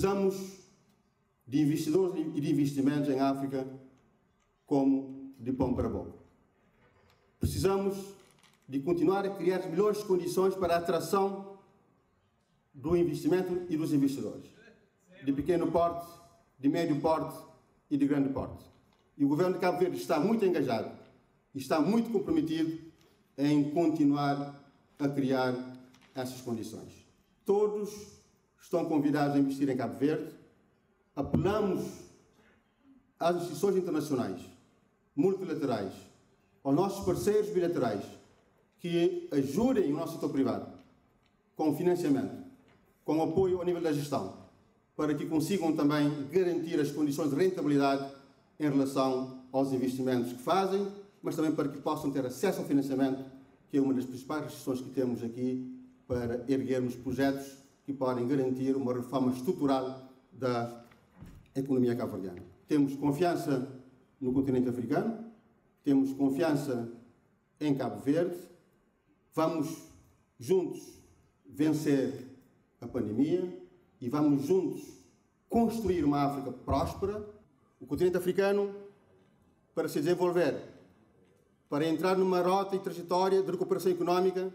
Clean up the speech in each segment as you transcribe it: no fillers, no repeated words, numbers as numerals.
Precisamos de investidores e de investimentos em África como de pão para boca. Precisamos de continuar a criar as melhores condições para a atração do investimento e dos investidores, de pequeno porte, de médio porte e de grande porte. E o governo de Cabo Verde está muito engajado e está muito comprometido em continuar a criar essas condições. Todos estão convidados a investir em Cabo Verde. Apelamos às instituições internacionais, multilaterais, aos nossos parceiros bilaterais, que ajudem o nosso setor privado com financiamento, com apoio ao nível da gestão, para que consigam também garantir as condições de rentabilidade em relação aos investimentos que fazem, mas também para que possam ter acesso ao financiamento, que é uma das principais restrições que temos aqui para erguermos projetos que podem garantir uma reforma estrutural da economia cabo-verdiana. Temos confiança no continente africano, temos confiança em Cabo Verde, vamos juntos vencer a pandemia e vamos juntos construir uma África próspera. O continente africano, para se desenvolver, para entrar numa rota e trajetória de recuperação económica,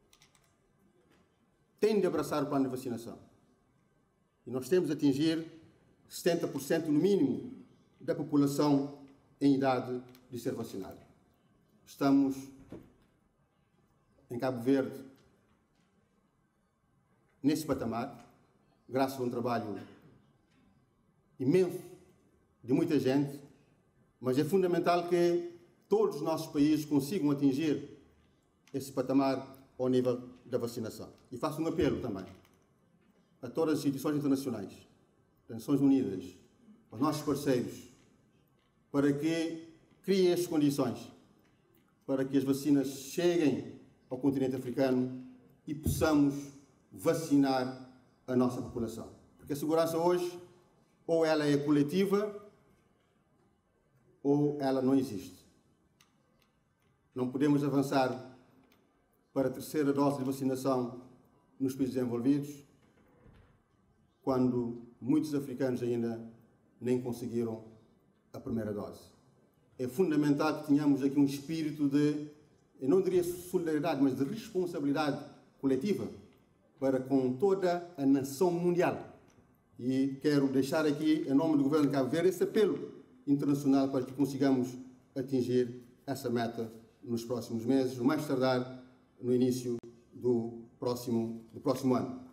tem de abraçar o plano de vacinação. E nós temos de atingir 70% no mínimo da população em idade de ser vacinada. Estamos em Cabo Verde nesse patamar, graças a um trabalho imenso de muita gente, mas é fundamental que todos os nossos países consigam atingir esse patamar ao nível da vacinação. E faço um apelo também a todas as instituições internacionais, as Nações Unidas, aos nossos parceiros, para que criem as condições para que as vacinas cheguem ao continente africano e possamos vacinar a nossa população. Porque a segurança hoje, ou ela é coletiva, ou ela não existe. Não podemos avançar para a terceira dose de vacinação nos países desenvolvidos, quando muitos africanos ainda nem conseguiram a primeira dose. É fundamental que tenhamos aqui um espírito de, eu não diria solidariedade, mas de responsabilidade coletiva para com toda a nação mundial. E quero deixar aqui, em nome do governo de Cabo Verde, esse apelo internacional para que consigamos atingir essa meta nos próximos meses, o mais tardar no início do próximo ano.